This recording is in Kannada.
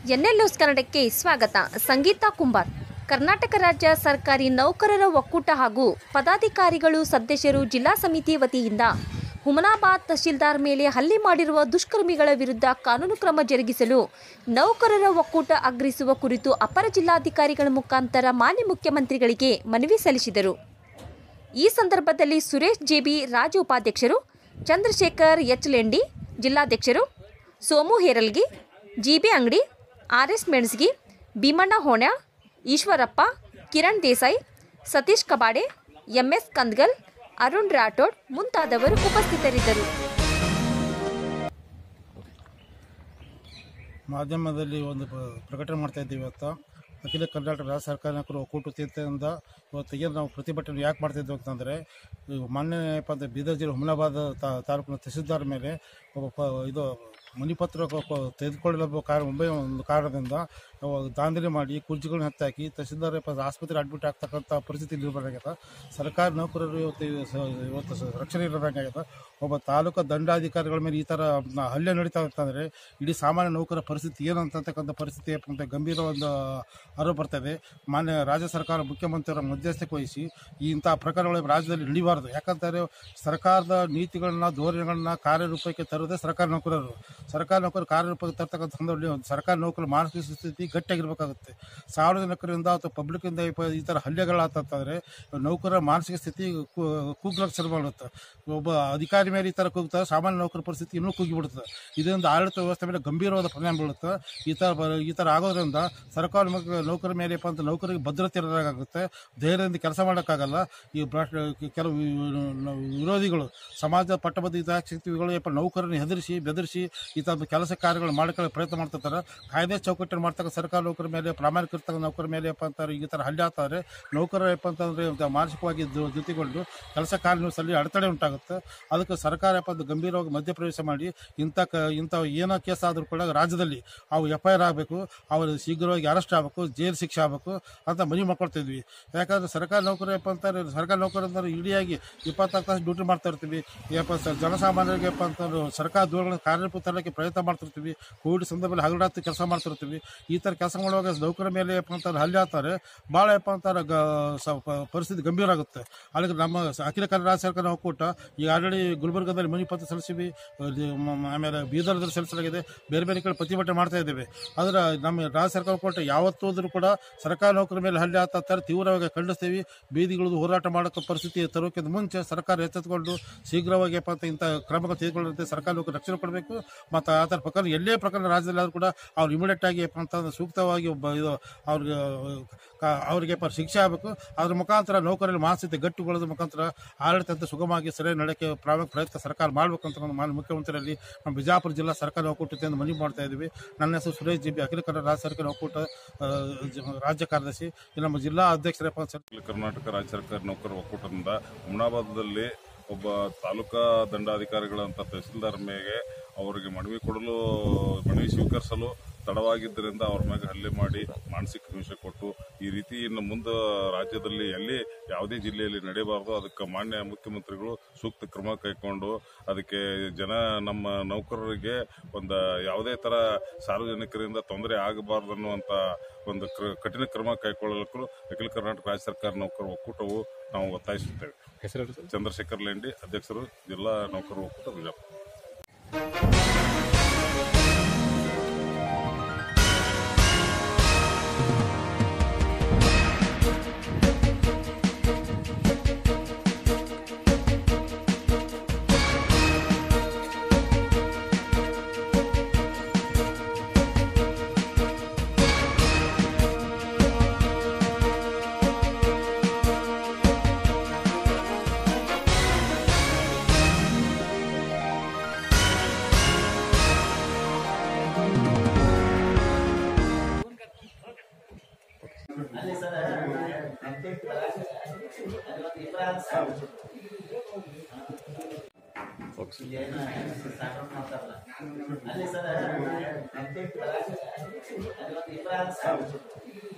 ಎನ್ಎಲ್ ನ್ಯೂಸ್ ಕನ್ನಡಕ್ಕೆ ಸ್ವಾಗತ. ಸಂಗೀತಾ ಕುಂಬಾರ್. ಕರ್ನಾಟಕ ರಾಜ್ಯ ಸರ್ಕಾರಿ ನೌಕರರ ಒಕ್ಕೂಟ ಹಾಗೂ ಪದಾಧಿಕಾರಿಗಳು ಸದಸ್ಯರು ಜಿಲ್ಲಾ ಸಮಿತಿ ವತಿಯಿಂದ ಹುಮನಾಬಾದ್ ತಹಶೀಲ್ದಾರ್ ಮೇಲೆ ಹಲ್ಲೆ ಮಾಡಿರುವ ದುಷ್ಕರ್ಮಿಗಳ ವಿರುದ್ಧ ಕಾನೂನು ಕ್ರಮ ಜರುಗಿಸಲು ನೌಕರರ ಒಕ್ಕೂಟ ಆಗ್ರಹಿಸುವ ಕುರಿತು ಅಪರ ಜಿಲ್ಲಾಧಿಕಾರಿಗಳ ಮುಖಾಂತರ ಮಾನ್ಯ ಮುಖ್ಯಮಂತ್ರಿಗಳಿಗೆ ಮನವಿ ಸಲ್ಲಿಸಿದರು. ಈ ಸಂದರ್ಭದಲ್ಲಿ ಸುರೇಶ್ ಜೆಬಿ ರಾಜ್ಯ ಉಪಾಧ್ಯಕ್ಷರು, ಚಂದ್ರಶೇಖರ್ ಎಚ್ ಲೆಂಡಿ ಜಿಲ್ಲಾಧ್ಯಕ್ಷರು, Somu Heralgi, GB Angadi, RS Menasagi, Bhimanna Honyal, Eshwarappa, Kiran Desai, Satish Kabade, MS Kandagal, Arun Rathod ಮುಂತಾದವರು ಉಪಸ್ಥಿತರಿದ್ದರು. ಮಾಧ್ಯಮದಲ್ಲಿ ಒಂದು ಪ್ರಕಟಣೆ ಮಾಡ್ತಾ ಇದ್ದೀವಿ. ಇವತ್ತು ಅಖಿಲ ಕರ್ನಾಟಕ ರಾಜ್ಯ ಸರ್ಕಾರಿ ನೌಕರರ ಒಕ್ಕೂಟ ತೀರ್ಥದಿಂದ ಇವತ್ತು ಏನು ನಾವು ಪ್ರತಿಭಟನೆ ಯಾಕೆ ಮಾಡ್ತಿದ್ವಿ ಅಂತಂದರೆ, ಮಾನ್ಯ ಬೀದರ್ ಜಿಲ್ಲೆ ಹುಮನಾಬಾದ್ ತಾಲೂಕಿನ ತಹಸೀಲ್ದಾರ್ ಮೇಲೆ ಇದು ಮನಿಪತ್ರ ತೆಗೆದುಕೊಳ್ಳಲು ಮುಂಬೈ ಒಂದು ಕಾರಣದಿಂದ ದಾಂಧಲೆ ಮಾಡಿ ಕುರ್ಚಿಗಳನ್ನ ಹತ್ತಾಕಿ ತಹಸೀಲ್ದಾರ್ ಆಸ್ಪತ್ರೆ ಅಡ್ಮಿಟ್ ಆಗ್ತಕ್ಕಂಥ ಪರಿಸ್ಥಿತಿ ನಿರ್ಮಾಣ. ಸರ್ಕಾರಿ ನೌಕರರು ಇವತ್ತು ರಕ್ಷಣೆ ಇರೋದಾಗ್ಯದ. ಒಬ್ಬ ತಾಲೂಕು ದಂಡಾಧಿಕಾರಿಗಳ ಮೇಲೆ ಈ ಥರ ಹಲ್ಲೆ ನಡೀತಾ ಅಂತಂದರೆ ಇಡೀ ಸಾಮಾನ್ಯ ನೌಕರ ಪರಿಸ್ಥಿತಿ ಏನಂತಕ್ಕಂಥ ಪರಿಸ್ಥಿತಿ ಗಂಭೀರ ಒಂದು ಆರೋಪ ಬರ್ತದೆ. ಮಾನ್ಯ ರಾಜ್ಯ ಸರ್ಕಾರ ಮುಖ್ಯಮಂತ್ರಿಯವರ ಮಧ್ಯಸ್ಥಕ್ಕೆ ವಹಿಸಿ ಇಂಥ ಪ್ರಕರಣಗಳು ರಾಜ್ಯದಲ್ಲಿ ನಡೀಬಾರ್ದು. ಯಾಕಂದರೆ ಸರ್ಕಾರದ ನೀತಿಗಳನ್ನ ಧೋರಣೆಗಳನ್ನ ಕಾರ್ಯರೂಪಕ್ಕೆ ತರುವುದೇ ಸರ್ಕಾರಿ ನೌಕರರು. ಸರ್ಕಾರಿ ನೌಕರರು ಕಾರ್ಯರೂಪಕ್ಕೆ ತರ್ತಕ್ಕಂಥ ಸಂದರ್ಭದಲ್ಲಿ ಸರ್ಕಾರಿ ನೌಕರರ ಮಾನಸಿಕ ಸ್ಥಿತಿ ಗಟ್ಟಿಯಾಗಿರ್ಬೇಕಾಗುತ್ತೆ. ಸಾರ್ವಜನಿಕರಿಂದ ಅಥವಾ ಪಬ್ಲಿಕ್ಕಿಂದ ಈ ಥರ ಹಲ್ಲೆಗಳಾತಂತಂದರೆ ನೌಕರರ ಮಾನಸಿಕ ಸ್ಥಿತಿ ಕುಗ್ಗಕ್ಕೆ ಶುರು ಮಾಡುತ್ತೆ. ಒಬ್ಬ ಅಧಿಕಾರಿ ಮೇಲೆ ಈ ಥರ ಕೂಗ್ತಾರೆ, ಸಾಮಾನ್ಯ ನೌಕರ ಪರಿಸ್ಥಿತಿ ಇನ್ನೂ ಕುಗ್ಗಿಬಿಡುತ್ತದೆ. ಇದರಿಂದ ಆಡಳಿತ ವ್ಯವಸ್ಥೆ ಮೇಲೆ ಗಂಭೀರವಾದ ಪರಿಣಾಮ ಬೀಳುತ್ತೆ. ಈ ಥರ ಆಗೋದ್ರಿಂದ ಸರ್ಕಾರಿ ನೌಕರ ಮೇಲೆ ಅಂತ ನೌಕರಿಗೆ ಭದ್ರತೆ ಇರೋದಾಗುತ್ತೆ, ಧೈರ್ಯದಿಂದ ಕೆಲಸ ಮಾಡೋಕ್ಕಾಗಲ್ಲ. ಈ ಕೆಲವು ವಿರೋಧಿಗಳು, ಸಮಾಜ ಪಟ್ಟಬದ್ಧ ಹಿತಾಸಕ್ತಿಗಳು ನೌಕರನ್ನು ಹೆದರಿಸಿ ಬೆದರಿಸಿ ಈ ಥರದ ಕೆಲಸ ಕಾರ್ಯಗಳು ಮಾಡ್ಕೊಳ್ಳೋ ಪ್ರಯತ್ನ ಮಾಡ್ತಿರ್ತಾರೆ. ಕಾಯ್ದೆ ಚೌಕಟ್ಟನ್ನು ಮಾಡ್ತಕ್ಕ ಸರ್ಕಾರಿ ನೌಕರ ಮೇಲೆ, ಪ್ರಾಮಾಣಿಕ ಇರ್ತಕ್ಕ ನೌಕರ ಮೇಲೆ ಅಂತಾರೆ ಈ ಥರ ಹಲ್ಲೆ ಆಗ್ತಾರೆ. ನೌಕರ ಅಂತಂದರೆ ಮಾನಸಿಕವಾಗಿ ಜೊತೆಗೊಂಡು ಕೆಲಸ ಕಾರ್ಯ ನಿರ್ವಹಿಸಲು ಅಡೆತಡೆ ಉಂಟಾಗುತ್ತೆ. ಅದಕ್ಕೆ ಸರ್ಕಾರ ಗಂಭೀರವಾಗಿ ಮಧ್ಯಪ್ರವೇಶ ಮಾಡಿ ಇಂಥ ಏನೋ ಕೇಸ್ ಆದರೂ ಕೂಡ ರಾಜ್ಯದಲ್ಲಿ ಅವು FIR ಆಗಬೇಕು, ಅವರು ಶೀಘ್ರವಾಗಿ ಅರೆಸ್ಟ್ ಆಗಬೇಕು, ಜೈಲು ಶಿಕ್ಷೆ ಆಗಬೇಕು ಅಂತ ಮನವಿ ಮಾಡ್ಕೊಳ್ತಿದ್ವಿ. ಯಾಕಂದರೆ ಸರ್ಕಾರಿ ನೌಕರ ಅಂತಾರೆ, ಸರ್ಕಾರಿ ನೌಕರ ಅಂದರೆ ಇಡಿಯಾಗಿ 24 ತಾಸು ಡ್ಯೂಟಿ ಮಾಡ್ತಾ ಇರ್ತೀವಿ. ಜನಸಾಮಾನ್ಯರಿಗೆ ಅಂತಂದ್ರೆ ಸರ್ಕಾರ ದೂರಗಳನ್ನು ಕಾರ್ಯರೂಪ ತರಲಿಕ್ಕೆ ಪ್ರಯತ್ನ ಮಾಡ್ತಿರ್ತೀವಿ. ಕೋವಿಡ್ ಸಂದರ್ಭದಲ್ಲಿ ಹಗಲಾತು ಕೆಲಸ ಮಾಡ್ತಿರ್ತೀವಿ. ಈ ಥರ ಕೆಲಸ ಮಾಡುವಾಗ ನೌಕರ ಮೇಲೆ ಅಂತಾರೆ ಹಲ್ಲೆ ಆಗ್ತಾರೆ, ಭಾಳ ಅಂತಾರೆ ಪರಿಸ್ಥಿತಿ ಗಂಭೀರ ಆಗುತ್ತೆ. ಅಲ್ಲಿಗೆ ನಮ್ಮ ಅಖಿಲ ಕನ್ನಡ ರಾಜ್ಯ ಸರ್ಕಾರ ಒಕ್ಕೂಟ ಈಗ ಆಲ್ರೆಡಿ ಗುಲ್ಬರ್ಗದಲ್ಲಿ ಮನವಿ ಪತ್ರ ಸಲ್ಲಿಸಿವಿ, ಆಮೇಲೆ ಬೀದರ್ದಲ್ಲಿ ಸಲ್ಲಿಸಲಾಗಿದೆ, ಬೇರೆ ಬೇರೆ ಕಡೆ ಪ್ರತಿಭಟನೆ ಮಾಡ್ತಾ ಇದ್ದೇವೆ. ಆದರೆ ನಮ್ಮ ರಾಜ್ಯ ಸರ್ಕಾರ ಒಕ್ಕೂಟ ಯಾವತ್ತೋದ್ರೂ ಕೂಡ ಸರ್ಕಾರಿ ನೌಕರ ಮೇಲೆ ಹಲ್ಲೆ ಆಗ್ತಾರೆ ತೀವ್ರವಾಗಿ ಖಂಡಿಸ್ತೀವಿ. ಬೀದಿಗಿಳಿದು ಹೋರಾಟ ಮಾಡೋಕ್ಕೆ ಪರಿಸ್ಥಿತಿ ತರೋಕ್ಕಿಂತ ಮುಂಚೆ ಸರ್ಕಾರ ಎಚ್ಚೆತ್ತುಕೊಂಡು ಶೀಘ್ರವಾಗಿ ಇಂಥ ಕ್ರಮಗಳು ತೆಗೆದುಕೊಳ್ಳುವಂತೆ ಸರ್ಕಾರಿ ನೌಕರ ರಕ್ಷಣೆ ಕೊಡಬೇಕು. ಮತ್ತು ಆ ಥರ ಪ್ರಕರಣ ಎಲ್ಲೇ ಪ್ರಕರಣ ರಾಜ್ಯದಲ್ಲಿ ಆದರೂ ಕೂಡ ಅವ್ರು ಇಮಿಡಿಯೇಟ್ ಆಗಿ ಅಂತಂದ್ರೆ ಸೂಕ್ತವಾಗಿ ಅವರಿಗೆ ಶಿಕ್ಷೆ ಆಗಬೇಕು. ಅದ್ರ ಮುಖಾಂತರ ನೌಕರಲ್ಲಿ ಮಾನಸಿಕತೆ ಗಟ್ಟಿಗೊಳ್ಳೋದ್ರ ಮುಖಾಂತರ ಆಡಳಿತ ಸುಗಮವಾಗಿ ಸರಿಯಾಗಿ ನಡೆಕೆ ಪ್ರಯತ್ನ ಸರ್ಕಾರ ಮಾಡಬೇಕು ಅಂತ ನಾನು ಮುಖ್ಯಮಂತ್ರಿಯಲ್ಲಿ ನಮ್ಮ ಬಿಜಾಪುರ ಜಿಲ್ಲಾ ಸರ್ಕಾರಿ ಒಕ್ಕೂಟದಿಂದ ಮನವಿ ಮಾಡ್ತಾ ಇದ್ದೀವಿ. ನನ್ನ ಹೆಸರು ಸುರೇಶ್ ಜೆಬಿ, ಅಖಿಲ ಕನ್ನಡ ರಾಜ್ಯ ಸರ್ಕಾರಿ ಒಕ್ಕೂಟ ರಾಜ್ಯ ಕಾರ್ಯದರ್ಶಿ. ನಮ್ಮ ಜಿಲ್ಲಾ ಅಧ್ಯಕ್ಷರಪ್ಪ. ಕರ್ನಾಟಕ ರಾಜ್ಯ ಸರ್ಕಾರಿ ನೌಕರರ ಒಕ್ಕೂಟದಿಂದ ಹುಮನಾಬಾದ್ದಲ್ಲಿ ಒಬ್ಬ ತಾಲೂಕಾ ದಂಡಾಧಿಕಾರಿಗಳಂತ ತಹಸೀಲ್ದಾರ್ ಮೇಲೆ ಅವರಿಗೆ ಮನವಿ ಸ್ವೀಕರಿಸಲು ತಡವಾಗಿದ್ದರಿಂದ ಅವ್ರ ಮೇಲೆ ಹಲ್ಲೆ ಮಾಡಿ ಮಾನಸಿಕ ಹಿಂಸೆ ಕೊಟ್ಟು ಈ ರೀತಿ ಇನ್ನು ಮುಂದೆ ರಾಜ್ಯದಲ್ಲಿ ಎಲ್ಲಿ ಯಾವುದೇ ಜಿಲ್ಲೆಯಲ್ಲಿ ನಡೆಯಬಾರದು. ಅದಕ್ಕೆ ಮಾನ್ಯ ಮುಖ್ಯಮಂತ್ರಿಗಳು ಸೂಕ್ತ ಕ್ರಮ ಕೈಗೊಂಡು ಅದಕ್ಕೆ ನಮ್ಮ ನೌಕರರಿಗೆ ಒಂದು ಯಾವುದೇ ತರ ಸಾರ್ವಜನಿಕರಿಂದ ತೊಂದರೆ ಆಗಬಾರದು ಅನ್ನುವಂತ ಒಂದು ಕಠಿಣ ಕ್ರಮ ಕೈಗೊಳ್ಳಲು ಅಖಿಲ ಕರ್ನಾಟಕ ರಾಜ್ಯ ಸರ್ಕಾರ ನೌಕರರ ಒಕ್ಕೂಟವು ನಾವು ಒತ್ತಾಯಿಸುತ್ತೇವೆ. ಚಂದ್ರಶೇಖರ್ ಲೆಂಡಿ, ಅಧ್ಯಕ್ಷರು, ಜಿಲ್ಲಾ ನೌಕರರ ಒಕ್ಕೂಟ ಬಿಜಾಪುರ. ಅಲ್ಲಿ ಸರ್